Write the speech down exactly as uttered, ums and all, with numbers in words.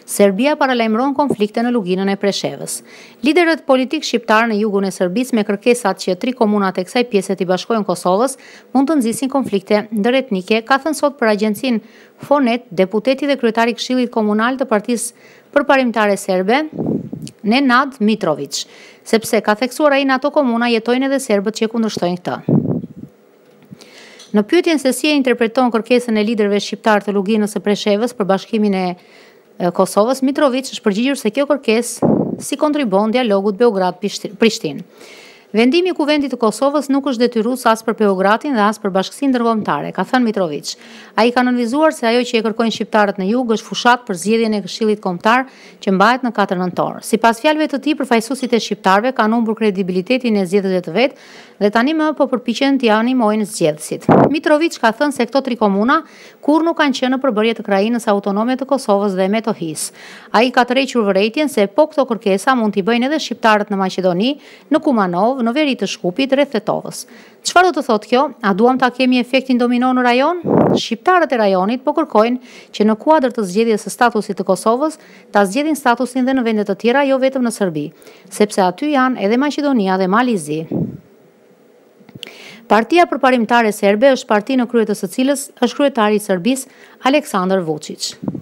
Serbia paralajmëron konflikte në luginën e Preshevës. Liderët politik shqiptar në jugun e Serbisë me kërkesat që tri komunat e kësaj pjese t'i bashkojnë Kosovës mund të nxisin konflikte ndëretnike, ka thënë sot për agjencinë Fonet deputeti dhe kryetari i Këshillit Komunal të Partisë Përparimtare Serbe, Nenad Mitrović, sepse ka theksuar ai në ato komuna jetojnë edhe serbët që kundërshtojnë këtë. Në pyetjen se si e interpreton kërkesën e liderëve shqiptar të luginës së Preshevës për bashkimin e Kosovës, Mitrović është përgjigjur se kjo kërkesë si kontribon dialogut Beograd-Prishtinë. Vendimi i Kuvendit të Kosovës nuk është detyrues as për Beogradin dhe as për bashkësinë ndërkombëtare, ka thënë Mitrović. Ai ka nënvizuar se ajo që e kërkojnë shqiptarët në jug është fushat për zgjedhjen e Këshillit Kombëtar që mbahet në katër nëntor. Sipas fjalëve të tij, përfaqësuesit e shqiptarëve kanë humbur kredibilitetin e zgjedhjeve të vet dhe tani më po përpiqen t'i animojnë zgjedhësit. Mitrović ka thënë se këto tri komuna kur nuk kanë qenë në përbërje të krajinës autonome të Kosovës dhe Metohis. Ai ka tërhequr vërejtjen se po këto kërkesa mund t'i bëjnë edhe shqiptarët në Maqedoni, në Kumanov, në veri të Shkupit, rreth Tetovës. Çfarë do të thotë kjo? A duam ta kemi efektin domino në rajon? Shqiptarët e rajonit po kërkojnë që në kuadër të zgjedhjes së statusit të Kosovës ta zgjedhin statusin dhe në vende të tjera, jo vetëm në Serbi, sepse aty janë edhe Maqedonia dhe Malizi. Partia Përparimtare Serbe është parti në krye të së cilës është kryetari i Serbisë Aleksandar Vučić.